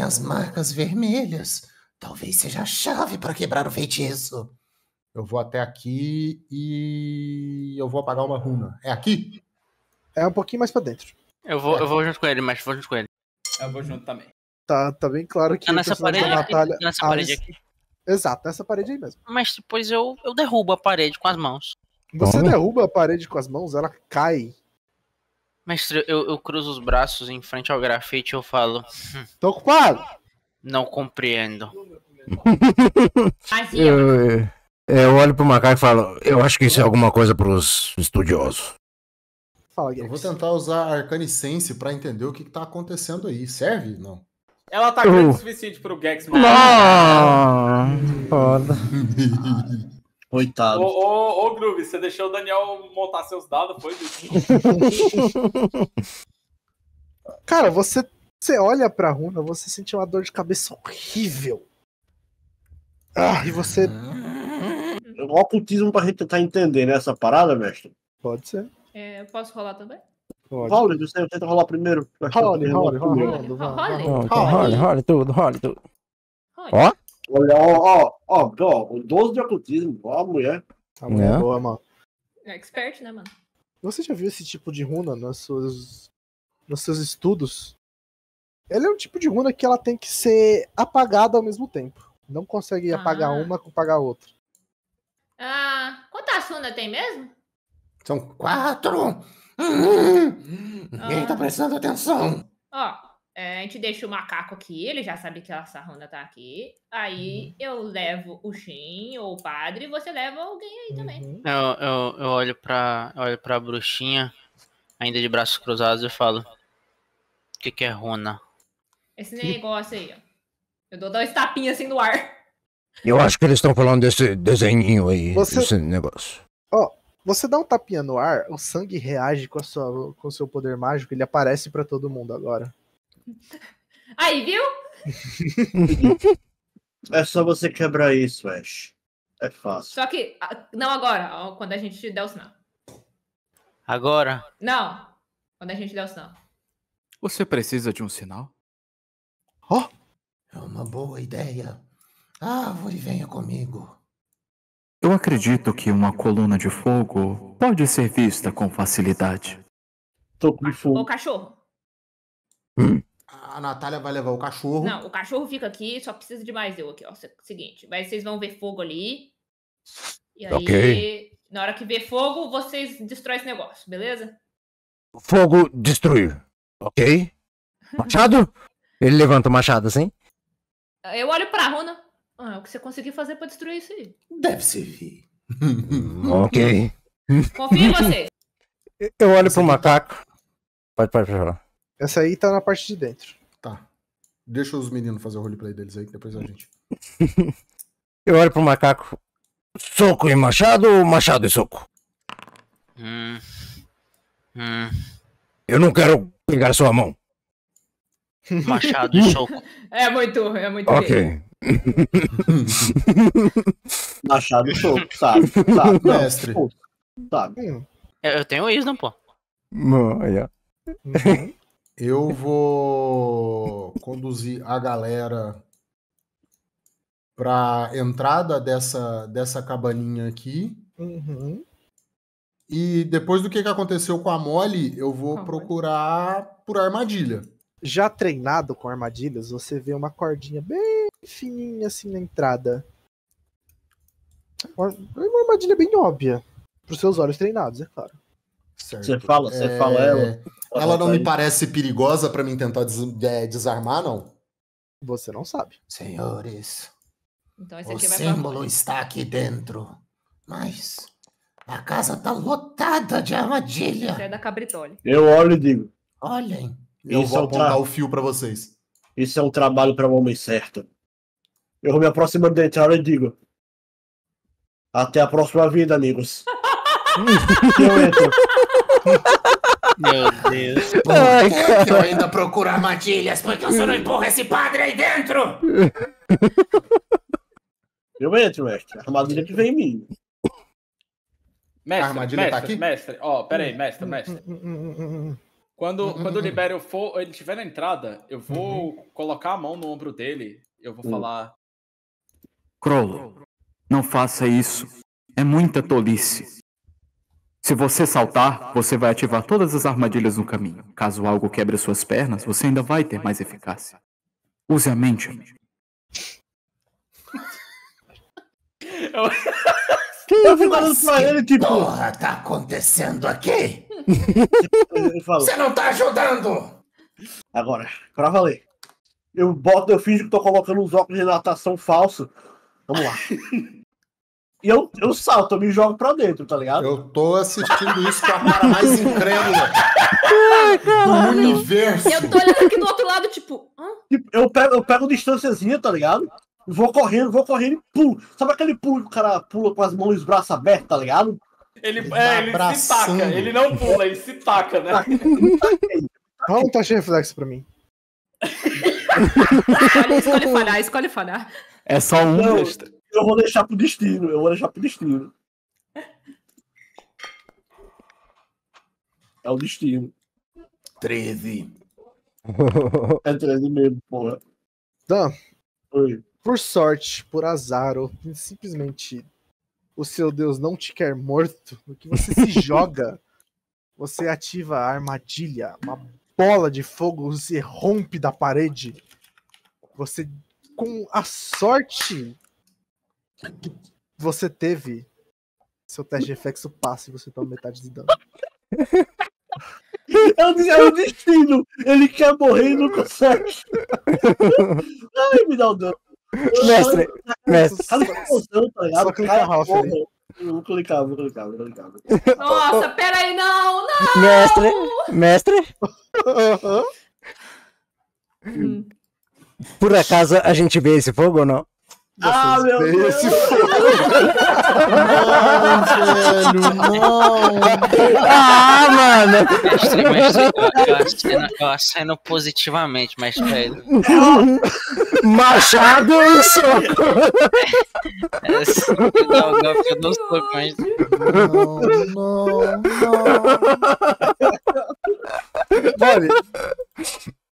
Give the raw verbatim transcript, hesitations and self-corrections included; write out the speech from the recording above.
as marcas vermelhas. Talvez seja a chave para quebrar o feitiço. Eu vou até aqui e eu vou apagar uma runa. É aqui? É um pouquinho mais pra dentro. Eu vou, eu vou junto com ele, mas vou junto com ele. Eu vou junto também. Tá, tá bem claro que Tá nessa o personagem parede da aqui, Natália... tá nessa a parede Alice- aqui. Exato, nessa parede aí mesmo. Mas depois eu, eu derrubo a parede com as mãos. Você Tome. derruba a parede com as mãos, ela cai. Mestre, eu, eu cruzo os braços em frente ao grafite e eu falo, Tô ocupado! não compreendo. Assim, ó. Eu, eu olho pro macaco e falo, eu acho que isso é alguma coisa pros estudiosos. Fala, Eu vou Gex. tentar usar a Arcanicense pra entender o que, que tá acontecendo aí. Serve? Não. Ela tá grande Uh. o suficiente pro Gex matar. Ah, foda. Coitado. Ô, ô, ô, Groove, você deixou o Daniel montar seus dados, foi isso? Cara, você, você olha pra runa, você sente uma dor de cabeça horrível. Ah, e você... O ocultismo pra gente tentar entender, né, essa parada, mestre? Pode ser. É, eu posso rolar também? Pode. Role, você tenta rolar primeiro. Role, role, role, Primeiro. role, vai, Role. vai. Então, role, role tudo, role tudo. Olha. Ó, Olha, ó, ó, ó, ó, o doze de ocultismo, ó a mulher. A mulher É. é boa, mano. É expert, né, mano? Você já viu esse tipo de runa nos seus, nos seus estudos? Ela é um tipo de runa que ela tem que ser apagada ao mesmo tempo. Não consegue Ah. apagar uma com apagar a outra. Ah, quantas runas tem mesmo? São quatro. Hum, Ninguém tá prestando atenção. Ó, é, a gente deixa o macaco aqui, ele já sabe que essa runa tá aqui. Aí eu levo o Shin ou o padre e você leva alguém aí também. Uhum. Eu, eu, eu olho pra. Eu olho pra bruxinha, ainda de braços cruzados, e falo. O que, que é runa? Esse negócio aí, ó. Eu dou dois tapinhas assim no ar. eu acho que eles estão falando desse desenhinho aí, Você- desse negócio. Você dá um tapinha no ar, o sangue reage com, a sua, com o seu poder mágico, ele aparece pra todo mundo agora. Aí, viu? É só você quebrar isso, Ash. É fácil. Só que, ah, não agora, ó, quando a gente der o sinal. Agora, Não, quando a gente der o sinal. Você precisa de um sinal? É uma boa ideia. Árvore, venha comigo. Eu acredito que uma coluna de fogo pode ser vista com facilidade. Tô com Ô, fogo. cachorro. A Natália vai levar o cachorro. Não, o cachorro fica aqui, só precisa de mais eu aqui, ó. Se- Seguinte, vai, vocês vão ver fogo ali. E aí, Ok. na hora que ver fogo, vocês destroem esse negócio, beleza? Fogo destruir, ok? Machado? Ele levanta o machado assim? Eu olho pra runa. Ah, o que você conseguiu fazer pra destruir isso aí? Deve servir. Ok. Confio em você. Eu olho pro macaco. Pode, pode falar. Essa aí tá na parte de dentro. Tá. Deixa os meninos fazer o roleplay deles aí, que depois a gente. Eu olho pro macaco. Soco e machado ou machado e soco? Hum. Hum. Eu não quero pegar sua mão. Machado e soco. É muito, é muito bem. Ok. Machado soco, sabe? Sabe? Não, Mestre. pô, sabe? Hum. Eu, eu tenho isso, não, pô. Olha. Uhum. Eu vou conduzir a galera pra entrada dessa, dessa cabaninha aqui. Uhum. E depois do que que aconteceu com a Molly, eu vou Ah, procurar por armadilha. Já treinado com armadilhas, você vê uma cordinha bem fininha assim na entrada. Uma, uma armadilha bem óbvia. Pros seus olhos treinados, é claro. Certo. Você fala, você É, fala ela. Ela não tá me aí. parece perigosa pra mim tentar des- é, desarmar, não? Você não sabe. Senhores, Então esse o aqui vai pra símbolo runa. está aqui dentro. Mas a casa tá lotada de Esse armadilha. é da Cabritoli. Eu olho e digo, Olhem. Eu Isso vou é o apontar tra- o fio pra vocês. isso é um trabalho para um homem certo. Eu vou me aproximando da entrada e digo, até a próxima vida, amigos. E eu entro. Meu Deus. Por Ai, que que eu ainda procuro armadilhas? Por que você não empurra esse padre aí dentro? Eu entro, mestre. A armadilha que vem em mim. Mestre, A armadilha mestre, tá aqui? mestre. Ó, pera aí, mestre, mestre. Hum, hum, hum, hum, hum. Quando, Hum, quando hum, libera o fogo, ele estiver na entrada, eu vou colocar a mão no ombro dele. Eu vou Hum. falar. Crollo, não faça isso. É muita tolice. Se você saltar, você vai ativar todas as armadilhas no caminho. Caso algo quebre suas pernas, você ainda vai ter mais eficácia. Use a mente, amigo. Eu- Eu fico olhando pra ele, tipo. Porra, tá acontecendo aqui? Eu falo, Você não tá ajudando! agora, pra valer. Eu boto, eu finjo que tô colocando uns óculos de natação falso. Vamos lá. E eu, eu salto, eu me jogo pra dentro, tá ligado? Eu tô assistindo isso com a cara mais incrédula do universo. Eu tô olhando aqui do outro lado, tipo. Hã? Tipo, Eu pego, eu pego distânciazinha, tá ligado? Vou correndo, vou correndo e pulo. Sabe aquele pulo que o cara pula com as mãos e os braços abertos, tá ligado? Ele, Ele é, tá ele se abraçando. taca. Ele não pula, ele se taca, né? Rola um teste de reflexo pra mim. Escolhe, escolhe falhar, escolhe falhar. É só um Não. extra. Eu vou deixar pro destino, eu vou deixar pro destino. É o destino. treze. É treze mesmo, porra. Dan, Oi. por sorte, por azar, ou simplesmente o seu Deus não te quer morto, no que você se joga, você ativa a armadilha, uma bola de fogo se rompe da parede. Você, com a sorte que você teve, seu teste de reflexo passa e você toma metade de dano. É o, é o destino. Ele quer morrer e não consegue. Ai, me dá o dano. Mestre, mestre. Cara, que emoção, tá ligado? Só clicar Cara, Ralph porra. ali. Eu vou clicar, vou clicar, vou clicar. Nossa, peraí, não, não! Mestre, mestre, Hum. por acaso a gente vê esse fogo ou não? Ah, meu Vocês Deus! veem esse Não, velho, não. Ah, mano! Mestre, mestre, eu, eu, aceno, eu aceno positivamente, mas velho. Machado e soco! É, se eu dar o golpe, eu dou soco, mas. Não, não, não. Olha,